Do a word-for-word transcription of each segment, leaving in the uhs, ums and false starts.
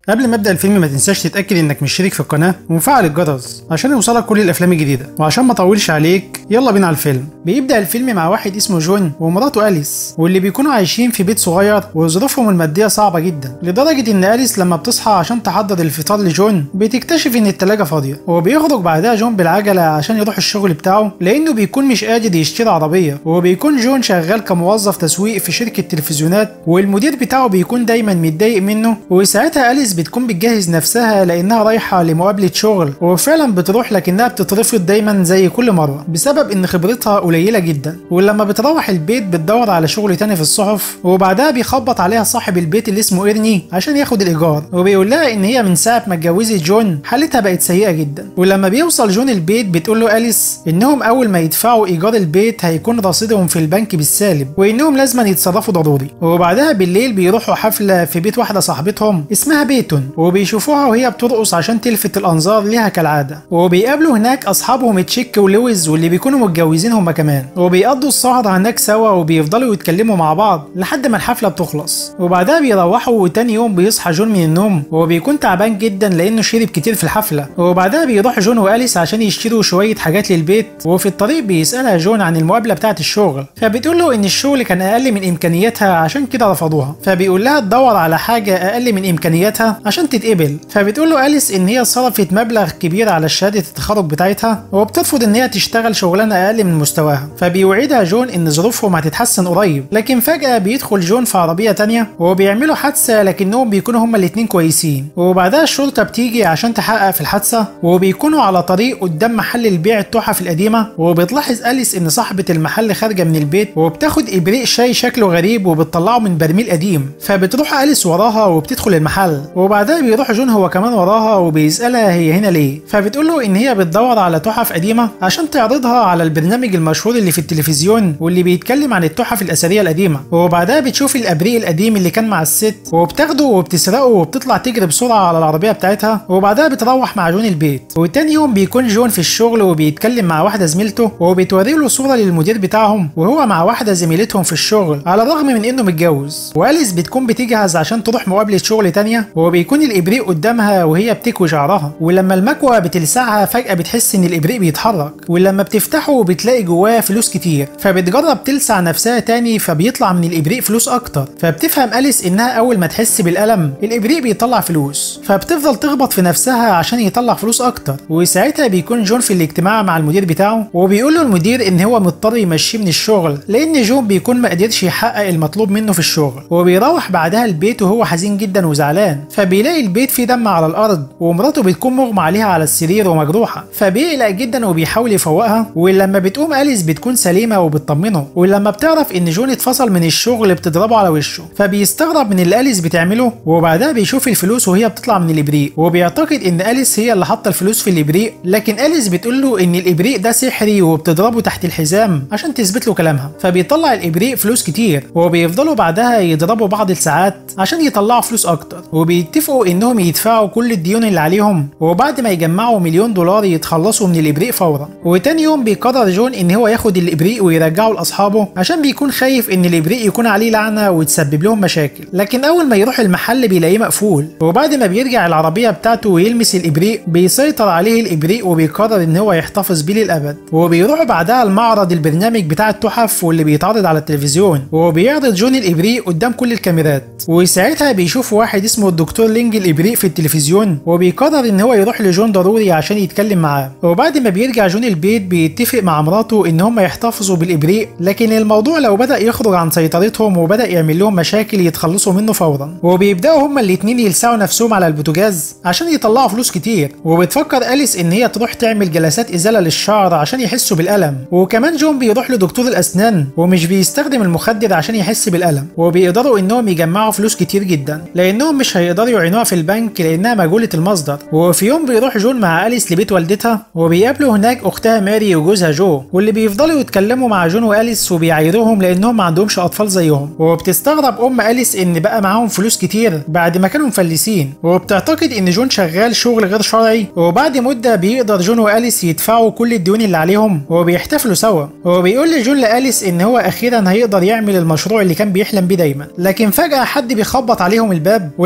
قبل ما ابدا الفيلم ما تنساش تتاكد انك مشترك في القناه ومفعل الجرس عشان يوصلك كل الافلام الجديده. وعشان ما اطولش عليك يلا بينا على الفيلم. بيبدا الفيلم مع واحد اسمه جون ومراته اليس، واللي بيكونوا عايشين في بيت صغير وظروفهم الماديه صعبه جدا، لدرجه ان اليس لما بتصحى عشان تحضر الفطار لجون بتكتشف ان التلاجه فاضيه، وبيخرج بعدها جون بالعجله عشان يروح الشغل بتاعه لانه بيكون مش قادر يشتري عربيه. وبيكون جون شغال كموظف تسويق في شركه تلفزيونات، والمدير بتاعه بيكون دايما متضايق منه. وساعتها اليس بتكون بتجهز نفسها لانها رايحه لمقابله شغل، وفعلا بتروح لكنها بتترفض دايما زي كل مره بسبب ان خبرتها قليله جدا. ولما بتروح البيت بتدور على شغل تاني في الصحف، وبعدها بيخبط عليها صاحب البيت اللي اسمه ايرني عشان ياخد الايجار، وبيقول لها ان هي من ساعه ما اتجوزت جون حالتها بقت سيئه جدا. ولما بيوصل جون البيت بتقول له اليس انهم اول ما يدفعوا ايجار البيت هيكون رصيدهم في البنك بالسالب، وانهم لازم يتصرفوا ضروري. وبعدها بالليل بيروحوا حفله في بيت واحده صاحبتهم اسمها بيتون، وبيشوفوها وهي بترقص عشان تلفت الانظار ليها كالعاده. وبيقابلوا هناك اصحابهم تشيك ولويز واللي بيكونوا متجوزين هما كمان، وبيقضوا السهره هناك سوا وبيفضلوا يتكلموا مع بعض لحد ما الحفله بتخلص. وبعدها بيروحوا، وتاني يوم بيصحى جون من النوم وبيكون تعبان جدا لانه شرب كتير في الحفله. وبعدها بيروح جون واليس عشان يشتروا شويه حاجات للبيت، وفي الطريق بيسالها جون عن المقابله بتاعه الشغل، فبتقول له ان الشغل كان اقل من امكانياتها عشان كده رفضوها. فبيقول لها تدور على حاجه اقل من امكانياتها عشان تتقبل. فبتقول له اليس ان هي صرفت مبلغ كبير على شهاده التخرج بتاعتها، وبترفض ان هي تشتغل شغلانه اقل من مستواها. فبيوعدها جون ان ظروفهم هتتحسن قريب، لكن فجاه بيدخل جون في عربيه تانية وبيعملوا حادثه، لكنهم بيكونوا هما الاتنين كويسين. وبعدها الشرطه بتيجي عشان تحقق في الحادثه، وبيكونوا على طريق قدام محل البيع التحف القديمه، وبتلاحظ اليس ان صاحبه المحل خارجه من البيت وبتاخد ابريق شاي شكله غريب وبتطلعه من برميل قديم. فبتروح اليس وراها وبتدخل المحل، وبعدها بيروح جون هو كمان وراها وبيسالها هي هنا ليه. فبتقول له ان هي بتدور على تحف قديمه عشان تعرضها على البرنامج المشهور اللي في التلفزيون واللي بيتكلم عن التحف الاثريه القديمه. وبعدها بتشوف الابريق القديم اللي كان مع الست وبتاخده وبتسرقه وبتطلع تجري بسرعه على العربيه بتاعتها. وبعدها بتروح مع جون البيت. وتاني يوم بيكون جون في الشغل وبيتكلم مع واحده زميلته، وبتوري له صوره للمدير بتاعهم وهو مع واحده زميلتهم في الشغل على الرغم من انه متجوز. واليس بتكون بتجهز عشان تروح مقابله شغل تانية، وبيكون الابريق قدامها وهي بتكوي شعرها. ولما المكوه بتلسعها فجاه بتحس ان الابريق بيتحرك، ولما بتفتحه بتلاقي جواه فلوس كتير. فبتجرب تلسع نفسها تاني فبيطلع من الابريق فلوس اكتر. فبتفهم اليس انها اول ما تحس بالالم الابريق بيطلع فلوس، فبتفضل تخبط في نفسها عشان يطلع فلوس اكتر. وساعتها بيكون جون في الاجتماع مع المدير بتاعه، وبيقول له المدير ان هو مضطر يمشيه من الشغل لان جون بيكون ما قدرش يحقق المطلوب منه في الشغل. وبيروح بعدها البيت وهو حزين جدا وزعلان. فبيلاقي البيت فيه دم على الارض، ومراته بتكون مغمى عليها على السرير ومجروحه. فبيقلق جدا وبيحاول يفوقها، ولما بتقوم اليس بتكون سليمه وبتطمنه. ولما بتعرف ان جون اتفصل من الشغل بتضربه على وشه. فبيستغرب من اللي اليس بتعمله، وبعدها بيشوف الفلوس وهي بتطلع من الابريق، وبيعتقد ان اليس هي اللي حاطه الفلوس في الابريق. لكن اليس بتقول له ان الابريق ده سحري وبتضربه تحت الحزام عشان تثبت له كلامها. فبيطلع الابريق فلوس كتير، وبيفضلوا بعدها يضربوا بعض الساعات عشان يطلعوا فلوس اكتر. وبيتفقوا انهم يدفعوا كل الديون اللي عليهم، وبعد ما يجمعوا مليون دولار يتخلصوا من الابريق فورا. وتاني يوم بيقرر جون ان هو ياخد الابريق ويرجعه لاصحابه عشان بيكون خايف ان الابريق يكون عليه لعنه وتسبب لهم مشاكل. لكن اول ما يروح المحل بيلاقيه مقفول. وبعد ما بيرجع العربيه بتاعته ويلمس الابريق بيسيطر عليه الابريق، وبيقرر ان هو يحتفظ بيه للابد. وبيروحوا بعدها المعرض البرنامج بتاع التحف واللي بيتعرض على التلفزيون، وبيعرض جون الابريق قدام كل الكاميرات. وساعتها بيشوف واحد اسمه الدكتور لينج الابريق في التلفزيون، وبيقرر ان هو يروح لجون ضروري عشان يتكلم معاه. وبعد ما بيرجع جون البيت بيتفق مع مراته ان هم يحتفظوا بالابريق، لكن الموضوع لو بدا يخرج عن سيطرتهم وبدا يعمل لهم مشاكل يتخلصوا منه فورا. وبيبداوا هما الاتنين يلسعوا نفسهم على البوتاجاز عشان يطلعوا فلوس كتير. وبتفكر اليس ان هي تروح تعمل جلسات ازاله للشعر عشان يحسوا بالالم. وكمان جون بيروح لدكتور الاسنان ومش بيستخدم المخدر عشان يحس بالالم. وبيقدروا انهم يجمعوا فلوس كتير جدا لانهم مش هيقدروا يعينوها في البنك لانها مجهوله المصدر. وفي يوم بيروح جون مع اليس لبيت والدتها، وبيقابلوا هناك اختها ماري وجوزها جو، واللي بيفضلوا يتكلموا مع جون واليس وبيعايروهم لانهم ما عندهمش اطفال زيهم. وبتستغرب ام اليس ان بقى معاهم فلوس كتير بعد ما كانوا مفلسين، وبتعتقد ان جون شغال شغل غير شرعي. وبعد مده بيقدر جون واليس يدفعوا كل الديون اللي عليهم وبيحتفلوا سوا. وبيقول لجون لاليس ان هو اخيرا هيقدر يعمل المشروع اللي كان بيحلم بيه دايما. لكن فجاه حد بيخبط عليهم الباب، ولما بيفتح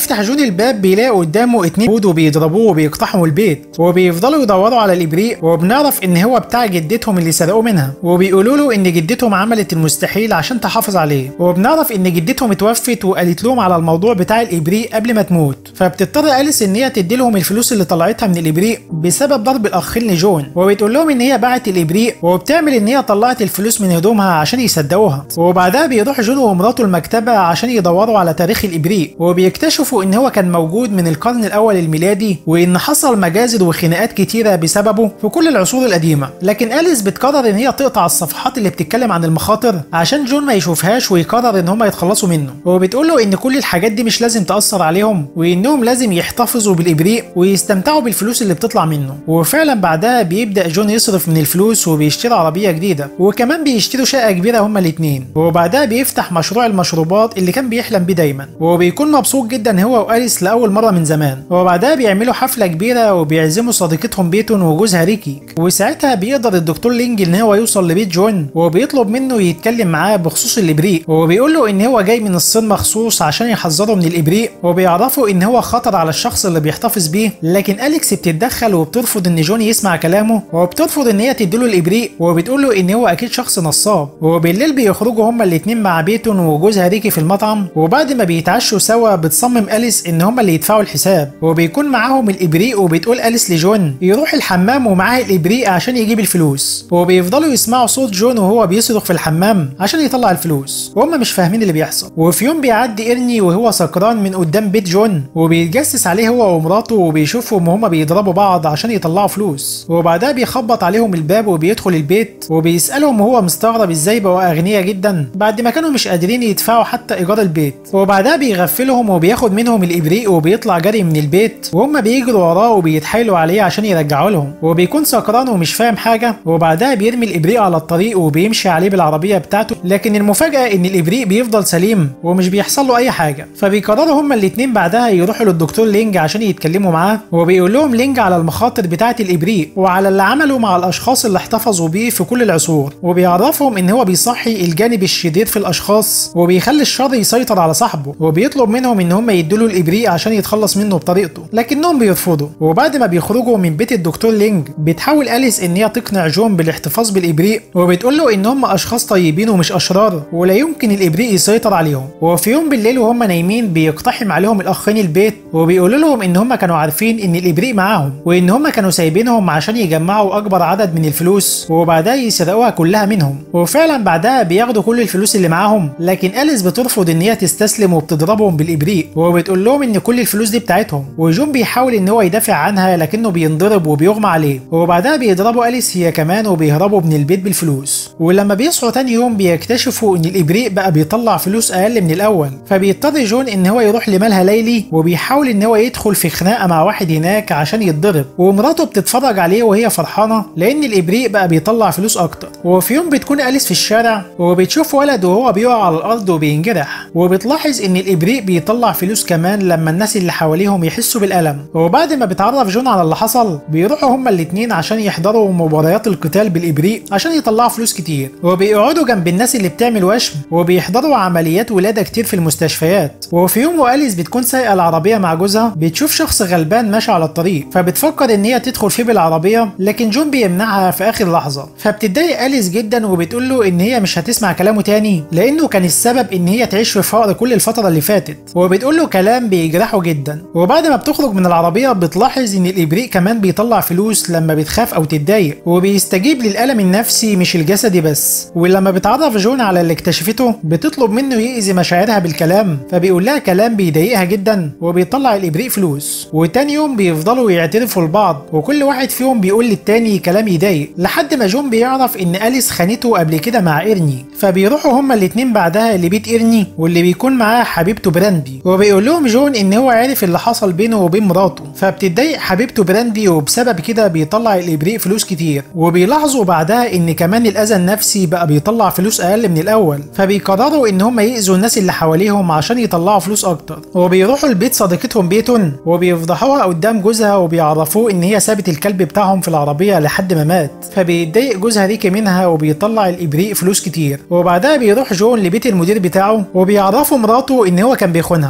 بيفتح جون الباب بيلاقي قدامه اتنين يهود وبيضربوه وبيقتحموا البيت وبيفضلوا يدوروا على الابريق، وبنعرف ان هو بتاع جدتهم اللي سرقوه منها، وبيقولوا له ان جدتهم عملت المستحيل عشان تحافظ عليه، وبنعرف ان جدتهم اتوفت وقالت لهم على الموضوع بتاع الابريق قبل ما تموت، فبتضطر أليس ان هي تدي لهم الفلوس اللي طلعتها من الابريق بسبب ضرب الاخين لجون، وبتقول لهم ان هي باعت الابريق وبتعمل ان هي طلعت الفلوس من هدومها عشان يصدقوها. وبعدها بيروح جون ومراته المكتبه عشان يدوروا على تاريخ الابريق، وبيكتشفوا ان هو كان موجود من القرن الاول الميلادي، وان حصل مجازر وخناقات كتيره بسببه في كل العصور القديمه. لكن أليس بتقرر ان هي تقطع الصفحات اللي بتتكلم عن المخاطر عشان جون ما يشوفهاش ويقرر ان هم يتخلصوا منه، وبتقول له ان كل الحاجات دي مش لازم تاثر عليهم، وانهم لازم يحتفظوا بالابريق ويستمتعوا بالفلوس اللي بتطلع منه. وفعلا بعدها بيبدا جون يصرف من الفلوس وبيشتري عربيه جديده، وكمان بيشتروا شقه كبيره هما الاثنين، وبعدها بيفتح مشروع المشروبات اللي كان بيحلم بيه دايما، وبيكون مبسوط جدا هو وأليس لاول مره من زمان. وبعدها بيعملوا حفله كبيره وبيعزموا صديقتهم بيتون وجوزها ريكي، وساعتها بيقدر الدكتور لينج ان هو يوصل لبيت جون، وبيطلب منه يتكلم معاه بخصوص الابريق، وبيقول له ان هو جاي من الصين مخصوص عشان يحذره من الابريق، وبيعرفوا ان هو خطر على الشخص اللي بيحتفظ بيه. لكن أليكس بتتدخل وبترفض ان جون يسمع كلامه، وبترفض ان هي تديله الابريق، وبتقول له ان هو اكيد شخص نصاب. وبالليل بيخرجوا هما الاثنين مع بيتون وجوزها ريكي في المطعم، وبعد ما بيتعشوا سوا بتصمم أليس ان هما اللي يدفعوا الحساب، وبيكون معاهم الابريق، وبتقول أليس لجون يروح الحمام ومعاه الابريق عشان يجيب الفلوس، وبيفضلوا يسمعوا صوت جون وهو بيصرخ في الحمام عشان يطلع الفلوس، وهم مش فاهمين اللي بيحصل. وفي يوم بيعدي إرني وهو سكران من قدام بيت جون، وبيتجسس عليه هو ومراته، وبيشوفهم وهما بيضربوا بعض عشان يطلعوا فلوس، وبعدها بيخبط عليهم الباب وبيدخل البيت، وبيسألهم وهو مستغرب ازاي بقوا اغنياء جدا بعد ما كانوا مش قادرين يدفعوا حتى ايجار البيت. وبعدها بيغفلهم وبياخد منهم الابريق وبيطلع جري من البيت، وهم بيجروا وراه وبيتحايلوا عليه عشان يرجعوا لهم، وبيكون سكران ومش فاهم حاجه. وبعدها بيرمي الابريق على الطريق وبيمشي عليه بالعربيه بتاعته، لكن المفاجاه ان الابريق بيفضل سليم ومش بيحصل له اي حاجه. فبيقرروا هما الاثنين بعدها يروحوا للدكتور لينج عشان يتكلموا معاه، وبيقول لهم لينج على المخاطر بتاعه الابريق وعلى اللي عمله مع الاشخاص اللي احتفظوا بيه في كل العصور، وبيعرفهم ان هو بيصحي الجانب الشرير في الاشخاص وبيخلي الشر يسيطر على صاحبه، وبيطلب منهم ان هم يدوا له الابريق عشان يتخلص منه بطريقته، لكنهم بيرفضوا. وبعد ما بيخرجوا من بيت الدكتور لينج بتحاول أليس ان هي تقنع جون بالاحتفاظ بالابريق، وبتقول له ان هم اشخاص طيبين ومش اشرار ولا يمكن الابريق يسيطر عليهم. وفي يوم بالليل وهم نايمين بيقتحم عليهم الاخين البيت، وبيقولوا لهم ان هم كانوا عارفين ان الابريق معاهم، وان هم كانوا سايبينهم عشان يجمعوا اكبر عدد من الفلوس وبعدها يسرقوها كلها منهم. وفعلا بعدها بياخدوا كل الفلوس اللي معاهم، لكن أليس بترفض ان هي تستسلم وبتضربهم بالابريق، وبتقول لهم ان كل الفلوس دي بتاعتهم. وجون بيحاول ان هو يدافع عنها لكنه بينضرب وبيغمى عليه، وبعدها بيضربوا أليس هي كمان وبيهربوا من البيت بالفلوس. ولما بيصحوا تاني يوم بيكتشفوا ان الابريق بقى بيطلع فلوس اقل من الاول، فبيضطر جون ان هو يروح لمالها ليلي، وبيحاول ان هو يدخل في خناقه مع واحد هناك عشان يتضرب، ومراته بتتفرج عليه وهي فرحانه لان الابريق بقى بيطلع فلوس اكتر. وفي يوم بتكون أليس في الشارع وبتشوف ولد وهو بيقع على الارض وبينجرح، وبتلاحظ ان الابريق بيطلع فلوس كمان لما الناس اللي حواليهم يحسوا بالالم. وبعد ما بتعرف جون على اللي حصل بيروحوا هما الاتنين عشان يحضروا مباريات القتال بالابريق عشان يطلعوا فلوس كتير، وبيقعدوا جنب الناس اللي بتعمل وشم، وبيحضروا عمليات ولاده كتير في المستشفيات. وفي يوم وأليس بتكون سايقه العربيه مع جوزها بتشوف شخص غلبان ماشي على الطريق، فبتفكر ان هي تدخل فيه بالعربيه، لكن جون بيمنعها في اخر لحظه. فبتتضايق أليس جدا وبتقول له ان هي مش هتسمع كلامه تاني لانه كان السبب ان هي تعيش في فقر كل الفتره اللي فاتت، وبتقول له كلام بيجرحه جدا. وبعد ما بتخرج من العربيه بتلاحظ ان الابريق كمان بيطلع فلوس لما بتخاف او تتضايق، وبيستجيب للالم النفسي مش الجسدي بس. ولما بتعرف جون على اللي اكتشفته بتطلب منه يأذي مشاعرها بالكلام، فبيقول لها كلام بيضايقها جدا وبيطلع الابريق فلوس. وتاني يوم بيفضلوا يعترفوا لبعض وكل واحد فيهم بيقول للتاني كلام يضايق، لحد ما جون بيعرف ان أليس خانته قبل كده مع إيرني. فبيروحوا هما الاتنين بعدها لبيت إيرني واللي بيكون معاه حبيبته براندي، وبيقول لهم جون ان هو عارف اللي حصل بينه وبين مراته، فبتتضايق حبيبته براندي وبسبب كده بيطلع الابريق فلوس كتير. وبيلاحظوا بعدها ان كمان الاذى النفسي بقى بيطلع فلوس اقل من الاول، فبيقرروا ان هم يأذوا الناس اللي حواليهم عشان يطلعوا فلوس اكتر. وبيروحوا لبيت صديقتهم بيتون وبيفضحوها قدام جوزها وبيعرفوه ان هي سابت الكلب بتاعهم في العربيه لحد ما مات، فبيتضايق جوزها ريكي منها وبيطلع الابريق فلوس كتير. وبعدها بيروح جون لبيت المدير بتاعه وبيعرفوا مراته ان هو كان بيخونها. وفي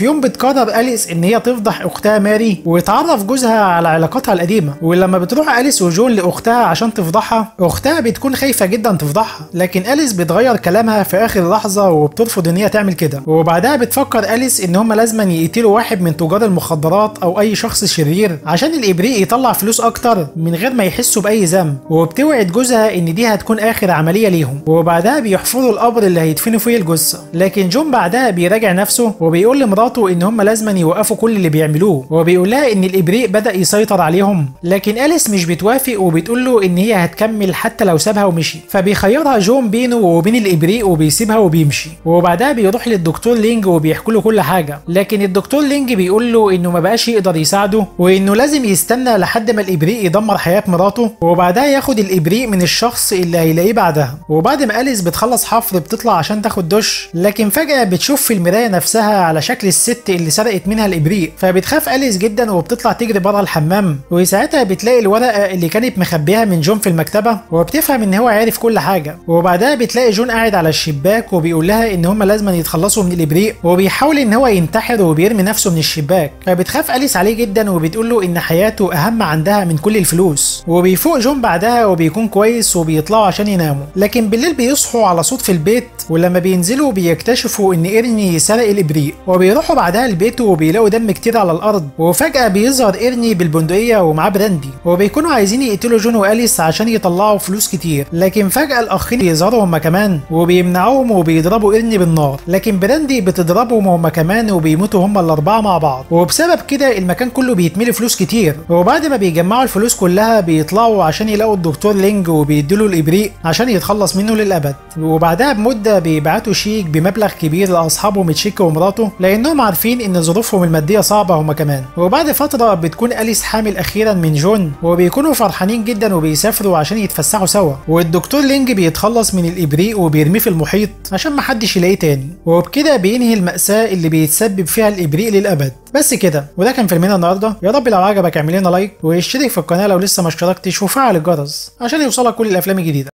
وفي يوم بتقرر أليس ان هي تفضح اختها ماري وتعرف جوزها على علاقاتها القديمه. ولما بتروح أليس وجون لاختها عشان تفضحها، اختها بتكون خايفه جدا تفضحها، لكن أليس بتغير كلامها في اخر لحظه وبترفض ان هي تعمل كده. وبعدها بتفكر أليس ان هم لازم يقتلوا واحد من تجار المخدرات او اي شخص شرير عشان الابريق يطلع فلوس اكتر من غير ما يحسوا باي ذنب. وبتوعد جوزها ان دي هتكون اخر عمليه ليهم، وبعدها بيحفروا القبر اللي هيدفنوا فيه الجثه. لكن جون بعدها بيراجع نفسه وبيقول لمراته ان هم لازم يوقفوا كل اللي بيعملوه، وبيقول لها ان الابريق بدا يسيطر عليهم. لكن أليس مش بتوافق وبتقول له ان هي هتكمل حتى لو سابها ومشي. فبيخيرها جون بينه وبين الابريق وبيسيبها وبيمشي. وبعدها بيروح للدكتور لينج وبيحكوا له كل حاجه، لكن الدكتور لينج بيقول له انه ما بقاش يقدر يساعده وانه لازم يستنى لحد ما الابريق يدمر حياه مراته، وبعدها ياخد الابريق من الشخص اللي هيلاقيه بعدها. وبعد ما أليس بتخلص حفر بتطلع عشان تاخد دش، لكن فجاه بتشوف في المرايه نفسها على شكل الست اللي سرقت منها الابريق. فبتخاف أليس جدا وبتطلع تجري بره الحمام، وساعتها بتلاقي الورقه اللي كانت مخبيها من جون في المكتبه، وبتفهم ان هو عارف كل حاجه. وبعدها بتلاقي جون قاعد على الشباك وبيقول لها ان هم لازم يتخلصوا من الابريق، وبيحاول ان هو ينتحر وبيرمي نفسه من الشباك. فبتخاف أليس عليه جدا وبتقول له ان حياته اهم عندها من كل الفلوس. وبيفوق جون بعدها وبيكون كويس وبيطلعوا عشان يناموا، لكن بالليل بيصحوا على صوت في البيت، ولما بينزلوا بيكتشفوا ان إيرني سرق الابريق. وبيروحوا بعدها البيت وبيلاقوا دم كتير على الارض، وفجاه بيظهر إيرني بالبندقيه ومعاه براندي، وبيكونوا عايزين يقتلوا جون وأليس عشان يطلعوا فلوس كتير. لكن فجاه الاخين بيظهروا هما كمان وبيمنعوهم وبيضربوا إيرني بالنار، لكن براندي بتضربهم هما كمان وبيموتوا هما الاربعه مع بعض. وبسبب كده المكان كله بيتملي فلوس كتير. وبعد ما بيجمعوا الفلوس كلها بيطلعوا عشان يلاقوا الدكتور لينج وبيديله الابريق عشان يتخلص منه للابد. وبعدها بمده بيبعتوا شيك بمبلغ كبير لاصحابهم تشيك ومراته، لانهم عارفين ان ظروفهم الماديه صعبه هما كمان. وبعد فتره بتكون أليس حامل اخيرا من جون، وبيكونوا فرحانين جدا وبيسافروا عشان يتفسحوا سوا. والدكتور لينج بيتخلص من الابريق وبيرميه في المحيط عشان محدش يلاقيه تاني. وبكده بينهي المأساة اللي بيتسبب فيها الابريق للابد. بس كده، وده كان فيلمنا النهارده. يا رب لو عجبك اعمل لنا لايك واشترك في القناه لو لسه ما اشتركتش، وفعل الجرس عشان يوصلك كل الافلام الجديده.